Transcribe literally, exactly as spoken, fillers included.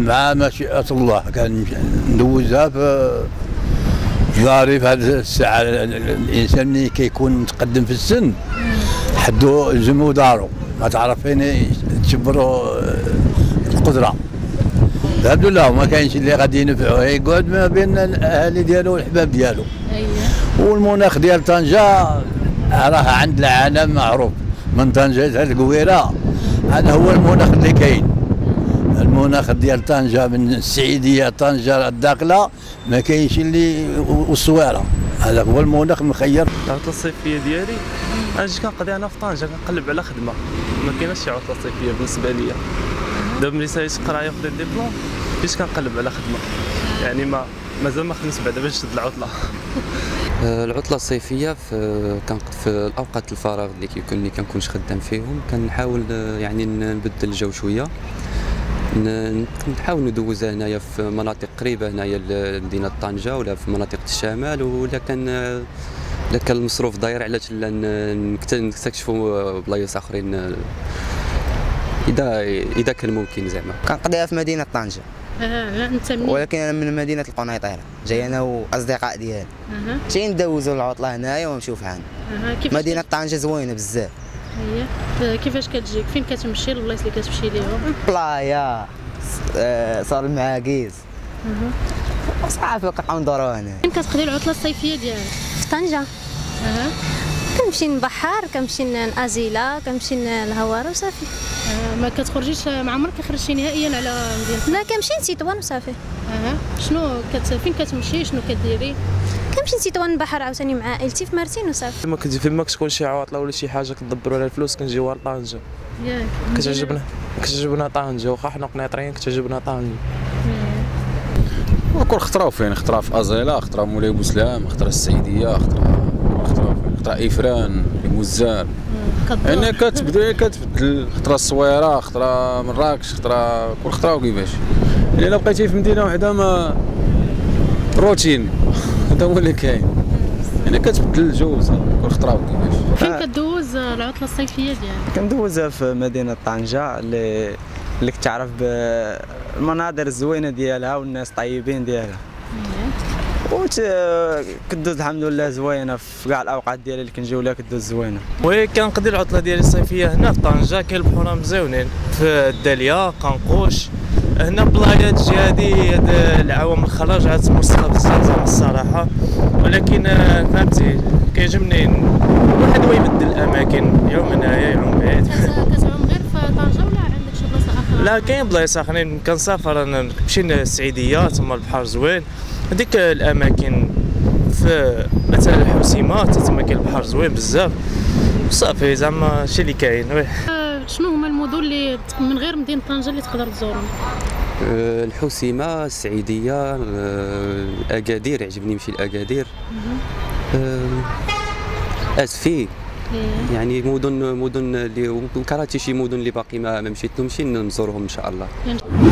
مع مشيئة الله كندوزها في داري في هذه الساعة. الإنسان ملي كيكون متقدم في السن حدو يلزمو دارو، ما تعرف فين تجبرو القدرة. الحمد لله ما كاينش اللي غادي ينفعوه، يقعد ما بين الاهالي ديالو والحباب ديالو. اييه. والمناخ ديال طنجة راه عند العالم معروف، من طنجة حتى القويرة هذا هو المناخ اللي كاين. المناخ ديال طنجة من السعيدية طنجة الداخلة ما كاينش اللي والصويرة، هذا هو المناخ المخير. العطلة الصيفية ديالي انا جيت كنقضي انا في طنجة كنقلب على خدمة، ما كايناش شي عطلة صيفية بالنسبة ليا. دابا ملي ساليت قرايه وخديت ديبلوم بديت كنقلب على خدمه، يعني ما مازال ما خدمتش بعدا باش نشد العطله. العطله الصيفيه في كان في الاوقات الفراغ اللي كيكون اللي كنكونش خدام فيهم كنحاول يعني نبدل الجو شويه، نحاول ندوزها هنايا في مناطق قريبه هنايا لمدينه طنجه ولا في مناطق الشمال، ولا كان الا كان المصروف داير علاش لا نستكشفوا بلايص اخرين اذا اذا كان ممكن. زعما كنقضيها في مدينه طنجه. اه انت منين؟ ولكن انا من مدينه القنيطره، جاي انا واصدقاء ديالي. اها جايين ندوزوا العطله هنايا ونمشيو في عنا. اها كيفاش مدينه طنجه زوينه بزاف. اييه. كيفاش كتجيك؟ فين كتمشي البلايص اللي كتمشي ليهم؟ بلايا صار المعاكيز. اها صافي كنبقاو ندورو هنا. فين كتقضي العطله الصيفيه ديالك؟ في طنجه. اها كنمشي نبحر، كنمشي نازيلا، كنمشي للهواره وصافي. آه ما كتخرجيش؟ ما عمرك خرجتي نهائيا على مدينه؟ لا كنمشي لتطوان وصافي. اها شنو كت... فين كتمشي؟ شنو كديري؟ كنمشي لتطوان نبحر عاوتاني مع عائلتي في مارتين وصافي. فيما كتجي فيما كتكون شي عطله ولا شي حاجه كتدبروا على الفلوس كنجيوها لطنجه. ياك كتعجبنا كتعجبنا طنجه، واخا حنا قنيطريين كتعجبنا طنجه. وكل خطره فين خطره في ازيلا، خطره مولاي بوسلام، خطره السعيديه، خطره خطره خطره افران المزال. يعني كتبدا كتبدل، خطره الصويره، خطره مراكش، خطره كل خطره وكيفاش. الا بقيتي في مدينه وحده ما روتين هذا هو اللي كاين، يعني كتبدل الجو كل خطره وكيفاش. فين كدوز العطله الصيفيه ديالك؟ كندوزها في مدينه طنجه اللي اللي كتعرف بالمناظر الزوينه ديالها والناس طيبين ديالها. وت كدوز الحمد لله زوينه في كاع الاوقات ديالي اللي كنجيو لها كدوز زوينه. وي كنقضي العطله ديالي الصيفيه هنا في طنجه، كاين البحور مزيونين في الداليه قنقوش. هنا بلايات جهادي العوام الخراج عاد مرسخه بزاف الصراحه، ولكن فهمتي كيعجبني الواحد هو يبدل الاماكن، يوم هنايا يوم بعيد. كتعوم غير في طنجه ولا عندك شي بلاصه اخرى؟ لا كاين بلايص اخرين، كنسافر نمشي للسعيديه تما البحر زوين، هذيك الاماكن في مثلا الحسيمات تما كاين البحر زوين بزاف صافي. زعما هادشي اللي كاين. وي شنو هما المدن اللي من غير مدينه طنجه اللي تقدر تزورهم؟ الحسيمه، السعيديه، اكادير، يعجبني نمشي لاكادير. اسفي يعني مدن مدن اللي كرهتي شي مدن اللي باقي ما مشيت لهمش نزورهم ان شاء الله.